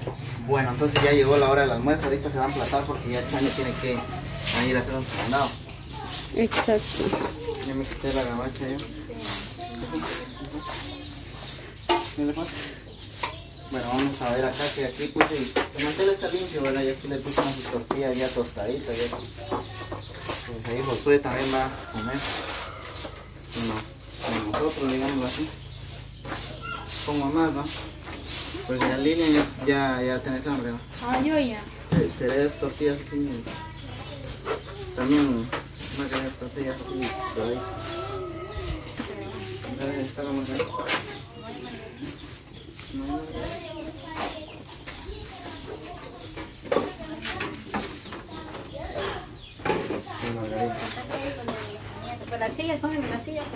Bueno, entonces ya llegó la hora del almuerzo. Ahorita se va a emplatar porque ya Chani tiene que ir a hacer un mandado. Exacto. Ya me quité la gabacha yo. ¿Qué le pasa? Bueno, vamos a ver acá que aquí puse, el mantel está limpio, ¿verdad? Y aquí le puse unas tortillas ya tostaditas. Ya. Pues ahí Josué también va a comer con nosotros, digamos así. Pongo más, ¿no? Porque ya Lilian ya tenés hambre, ¿no? Ah, yo ya. Tres tortillas así. También una caja de tortillas así, por ahí. Debe estar la margarita. Con las sillas, pónganme las sillas,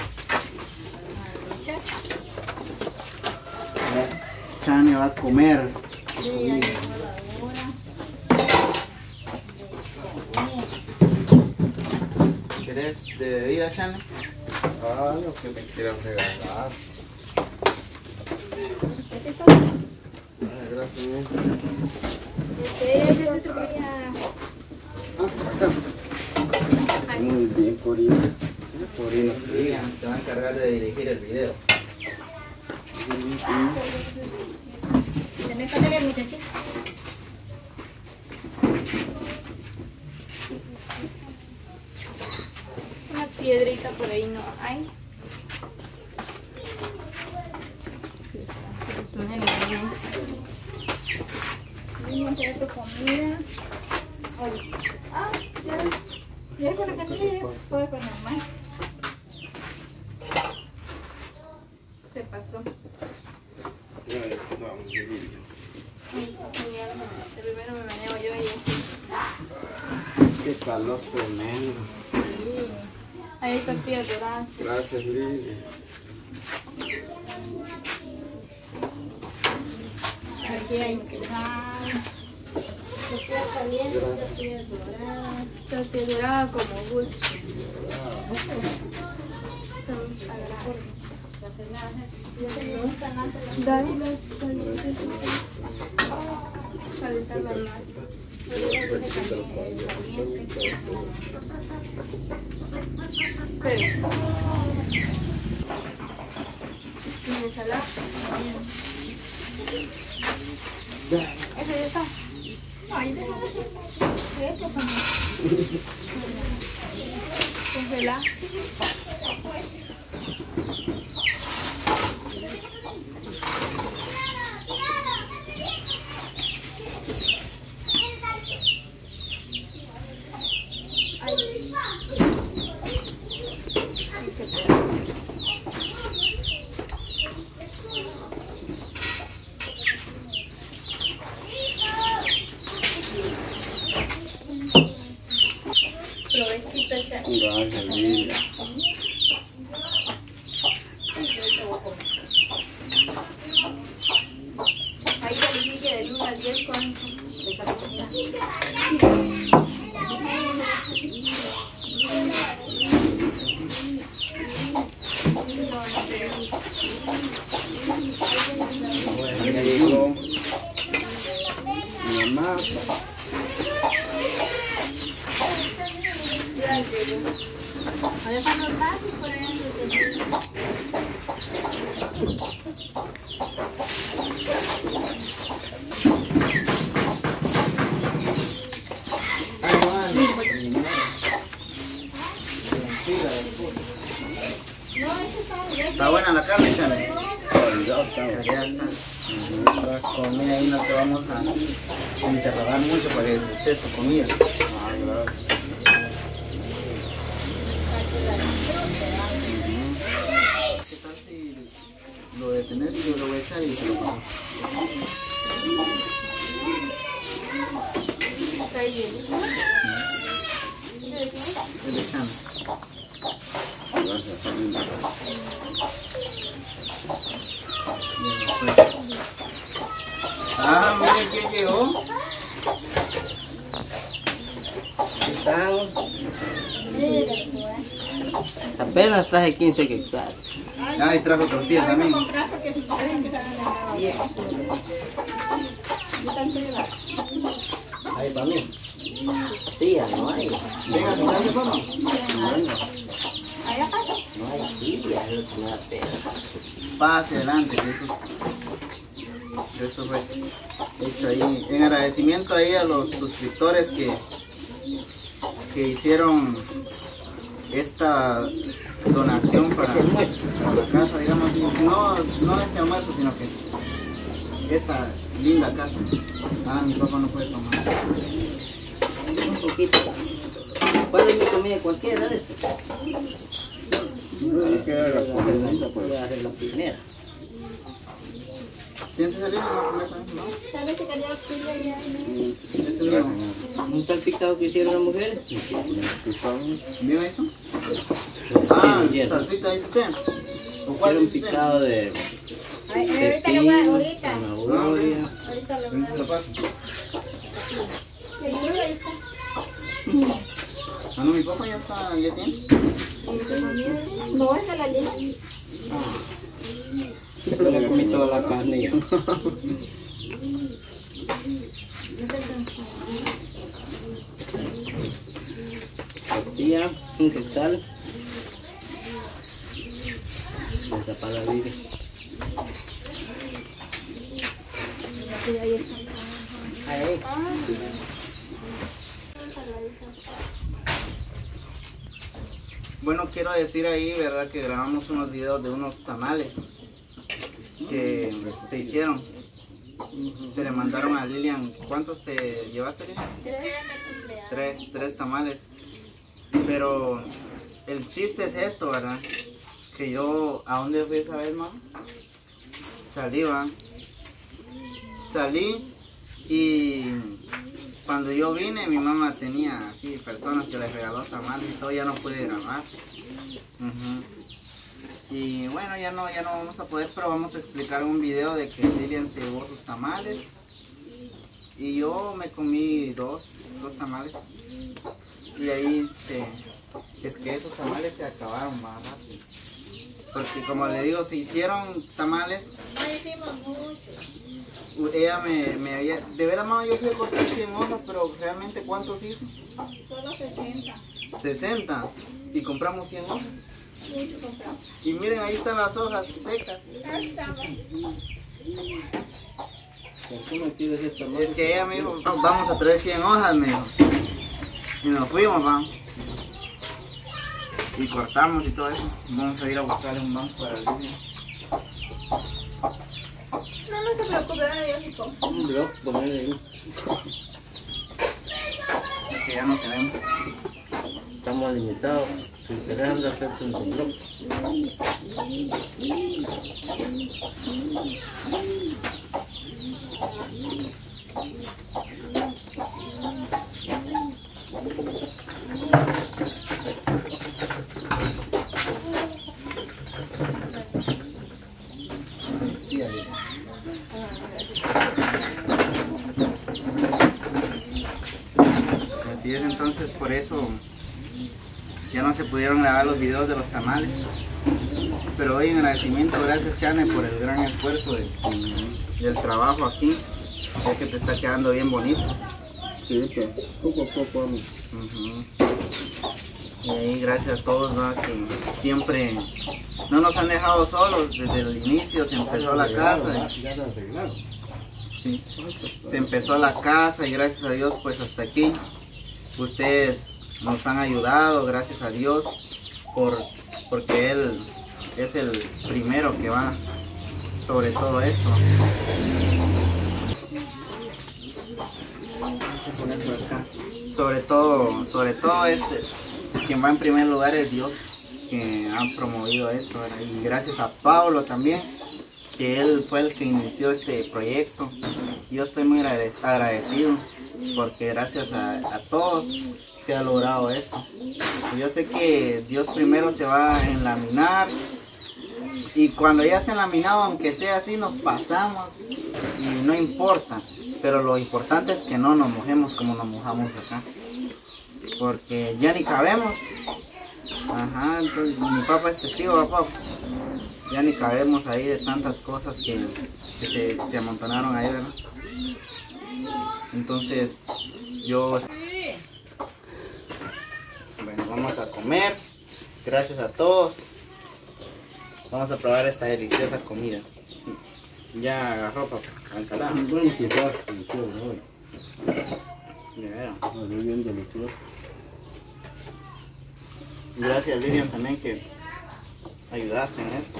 Chani va a comer. Sí, ya llegó la hora. ¿Querés de bebida, Chani? Ah, lo que me quieran regalar. Gracias. Muy bien, Corina. Corina. Lilian se va a encargar de dirigir el video. ¿Tenés que leer, muchachos? Una piedrita por ahí no hay. Niña, ¿quieres tu comida? Oye. Ah, ya con la canilla, puedes poner más. Se pasó. Primero me manejo yo y Qué calor tremendo. sí. Ahí está tortillas doradas. Gracias, Lili. Aquí hay sal. Tortillas calientes, tortillas doradas. Tortillas doradas como gusto. Dale. Calentarlo más. Pero ¿y ensalada? ¿Eso ya está? No, yo tengo eso. Congelar. Provechito, Chani. Gracias, Lili. Ahí califique del 1 al 10 con de capacidad. Bueno, ya llegó mi mamá. Ahora están los vasos por ahí. Ahí va. Está buena la carne, Chani. Ya está. Ya está. La comida ahí no te vamos a interrogar mucho para que estés tu comida. Ah, gracias. ¿Qué tal si lo detenés y yo lo voy a echar y se lo paso? Está ahí bien. El echando. Gracias, Lili. Ah, mire quién llegó. ¿Qué tal? Mira, Apenas traje 15 quetzales. Ah, y trajo tortilla también. comprar porque si quieren que salgan de nuevo. Ahí para mí. Sí, ya no hay. Venga, sentarse, papá. ¿Allá pasa? No hay silla, es lo que me da pena. Pase adelante, que eso fue hecho ahí. En agradecimiento ahí a los suscriptores que hicieron esta donación para la casa, digamos así. No este almuerzo, sino que esta linda casa. Ah, mi papá no puede tomar. Un poquito. ¿Cuál es mi comida cualquiera de estas? Voy a hacer la primera. ¿Sientes el libro? ¿No comer también? ¿No? ¿Sabes si quería pilla ya? Este es mío. ¿Un salpicado que hicieron las mujeres? ¿Vio esto? Ah, Sí, salsita, dice usted. ¿O cuál Hicieron dice usted? picado de Ay, ahorita le voy a... Ahorita. zanahoria. Ahorita le voy Ahorita a... lo paso. El libro ahí está. Ah, no, mi papá ya tiene. No, es de la línea. Le comí toda la carne ya. Tortilla, un quetzal. Esa para la vida. Ahí está. Ahí. Bueno, quiero decir ahí, ¿verdad? Que grabamos unos videos de unos tamales que se hicieron. Se le mandaron a Lilian. ¿Cuántos te llevaste, Lilian? Tres tamales. Pero el chiste es esto, ¿verdad? Que yo, ¿a dónde fui esa vez, mamá? Salí y cuando yo vine, mi mamá tenía así personas que les regaló tamales y todo, ya no pude grabar. Y bueno, ya no vamos a poder, pero vamos a explicar un video de que Lilian se llevó sus tamales y yo me comí dos tamales. Y ahí es que esos tamales se acabaron más rápido. Porque como le digo, se hicieron tamales. No hicimos mucho. Ella me había... De veras, mamá, yo fui a cortar 100 hojas, pero realmente ¿cuántos hizo? Solo 60. 60. Y compramos 100 hojas. Mucho compramos. Y miren, ahí están las hojas secas. Ahí estamos. ¿Cómo quieres esta mano? Es que ella me dijo, vamos a traer 100 hojas, me dijo. Y nos fuimos, vamos. Y cortamos y todo eso. Vamos a ir a buscarle un banco para el niño. No se preocupe, Dios, hijo. Un blog, ponerle ahí. Es que ya no tenemos. Estamos limitados. Si querés andar a hacerte un blog. Sí, ahí. Así es, entonces por eso ya no se pudieron grabar los videos de los tamales. Pero hoy en agradecimiento, gracias Chane por el gran esfuerzo del trabajo aquí, ya que te está quedando bien bonito. Sí, pero poco a poco vamos. Y ahí gracias a todos, ¿no? Que siempre no nos han dejado solos desde el inicio. Se empezó la casa, Ya lo arreglaron. sí, se empezó la casa y gracias a Dios pues hasta aquí. Ustedes nos han ayudado, gracias a Dios, porque Él es el primero que va sobre todo esto. Vamos a poner por acá. Sobre todo es quien va en primer lugar es Dios, que ha promovido esto, ¿verdad? Y gracias a Pablo también, que él fue el que inició este proyecto. Yo estoy muy agradecido porque gracias a todos se ha logrado esto. Y yo sé que Dios primero se va a enlaminar y cuando ya esté enlaminado, aunque sea así, nos pasamos y no importa. Pero lo importante es que no nos mojemos como nos mojamos acá, porque ya ni cabemos. Ajá, entonces mi papá es testigo, papá. Ya ni cabemos ahí de tantas cosas que se amontonaron ahí, ¿verdad? Entonces, yo... Bueno, vamos a comer. Gracias a todos. Vamos a probar esta deliciosa comida. Ya agarró papá, la ensalada. Bueno, que ya, ¿no? De veras. Bien delicioso. Gracias Lilian también que ayudaste en esto.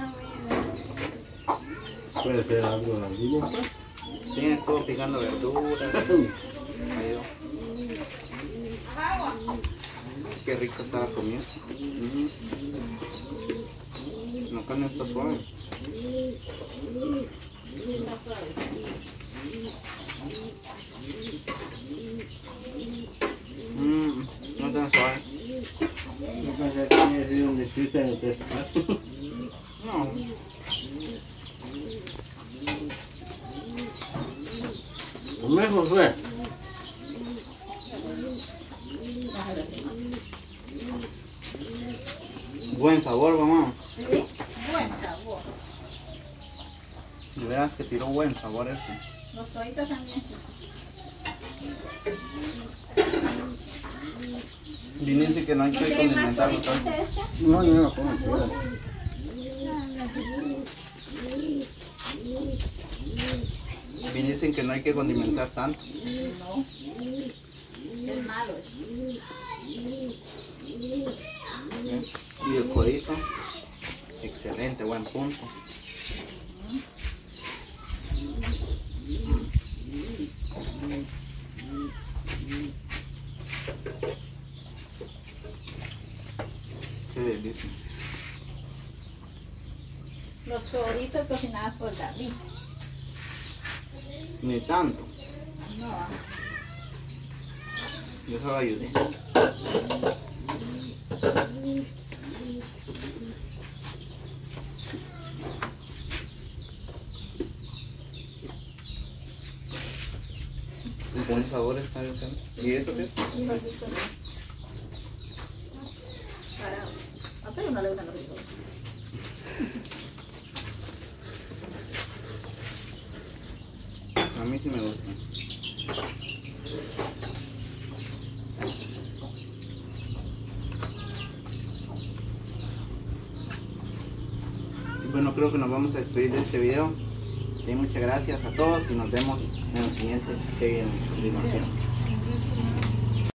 Puede ser algo de arriba. Sí, estuvo picando verduras. Ayudó. Qué rico está la comida. La carne está suave. No tan suave. No pensé que había sido un difícil en el test. No. Hombre, Josué. Buen sabor, mamá. Sí, buen sabor. De veras que tiró buen sabor eso. Los toditos también. Dice que no hay ¿No que quiere más condimentarlo toditos tanto. de esta? No, yo no como. Cuidado. Dicen que no hay que condimentar tanto. No. Es malo. Y el codito, excelente, buen punto. Qué delicia. Los toditos cocinados por David. Ni tanto, No. yo solo ayudé. Un buen sabor está el caldo. ¿Y eso qué es? A Pedro no le gustan los hijos. A mí sí me gusta. Bueno, creo que nos vamos a despedir de este video. Muchas gracias a todos y nos vemos en los siguientes que vienen a continuación.